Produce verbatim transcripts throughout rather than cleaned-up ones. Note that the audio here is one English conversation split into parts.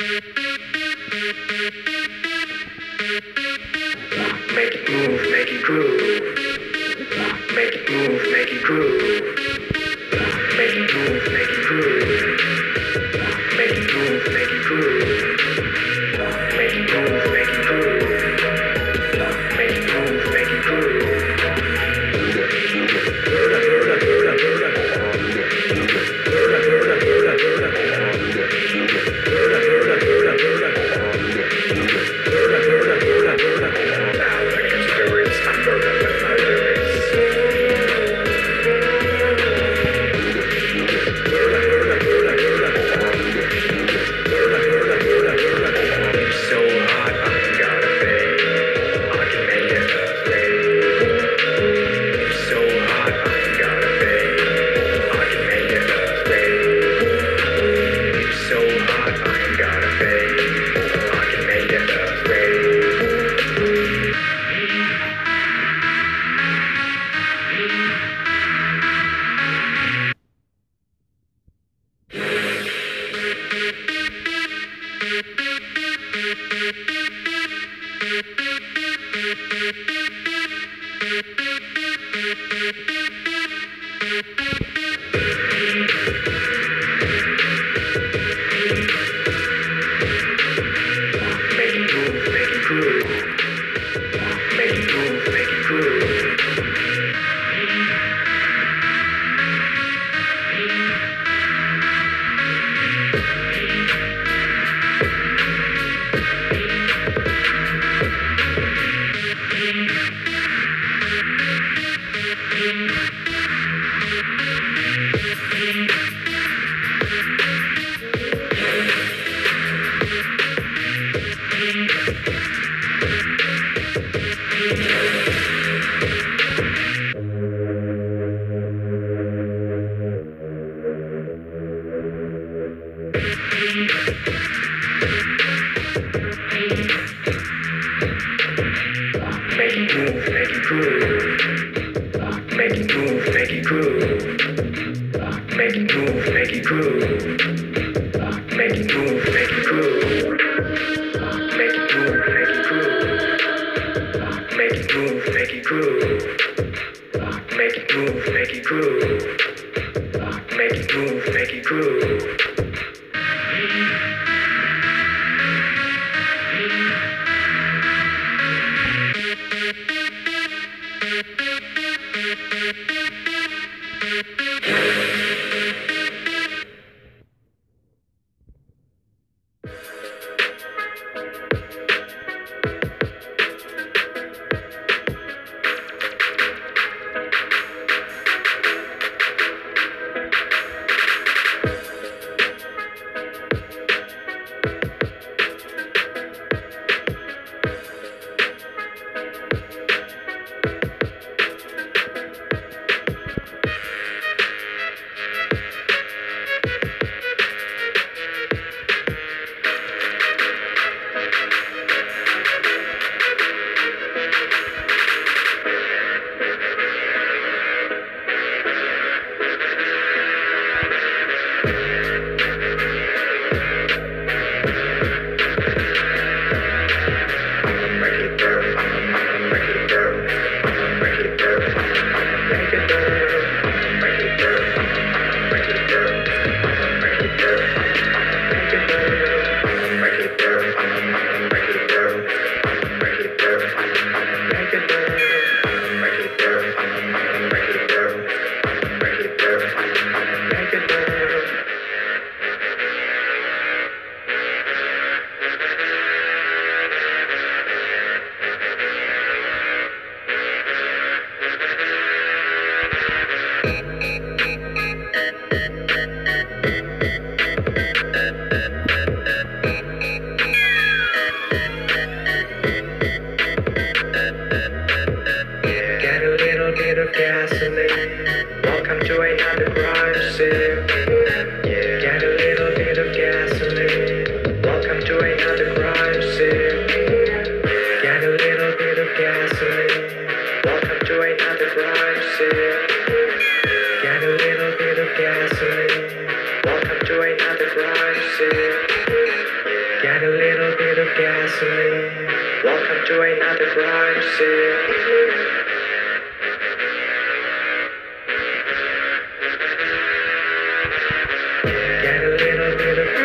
Make it move, make it groove. Make it move, make it groove. Make it move, make it groove. Make it move, make it groove. Make it move, make it groove. Make it move, make it groove. to another crime scene. Get a little bit of.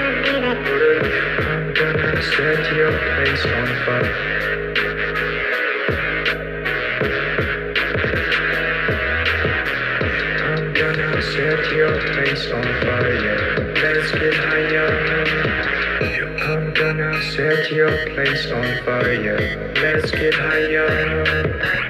I'm gonna set your place on fire. I'm gonna set your place on fire. Let's get higher. I'm gonna set your place on fire. Let's get higher.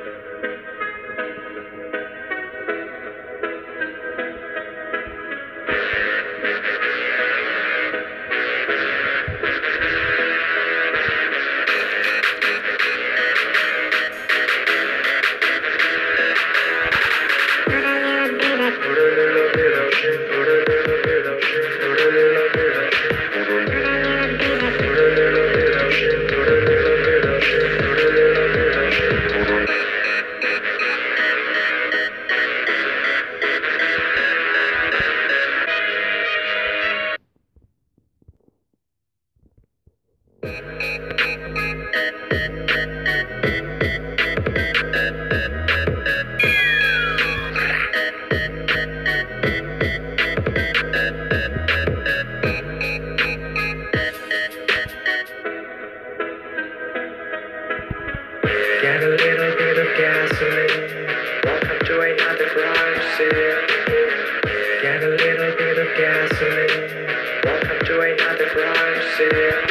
Get a little bit of gasoline. Welcome to another crime scene. Get a little bit of gasoline. Welcome to another crime scene.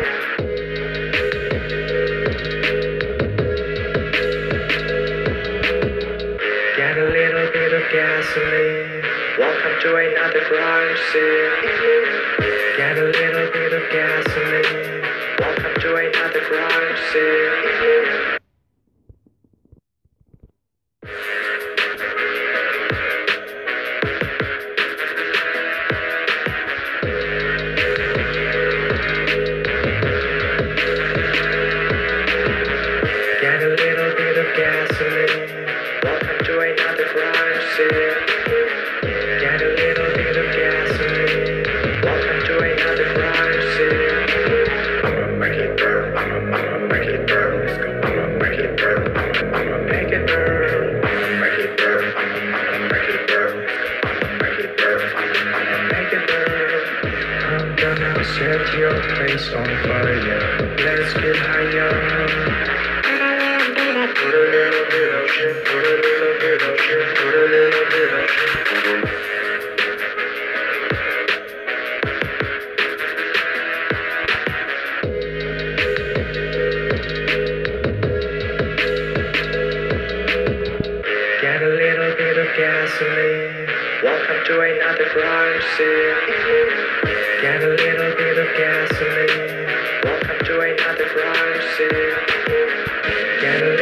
Get a little bit of gasoline. Welcome to another crime scene. Get a little bit of gasoline. Welcome to another crime scene. Get a little bit of gasoline. Welcome to another crime scene. Get a little bit of gasoline. Welcome to another crime scene. I'ma make it burn. I'ma, I'ma make it burn. Let's go. I'ma make it burn. I'ma, I'ma make it burn. I'ma make it burn. I'ma, I'ma make it burn. I'ma make it burn. I'ma, I'ma make it burn. I'm gonna set your place on fire. Let's get higher. Put a little bit of shit, put a little bit of shit, put a little bit of shit. Get a little bit of gasoline. Welcome to another crime scene. Get a little bit of gasoline. Welcome to another crime scene. Get a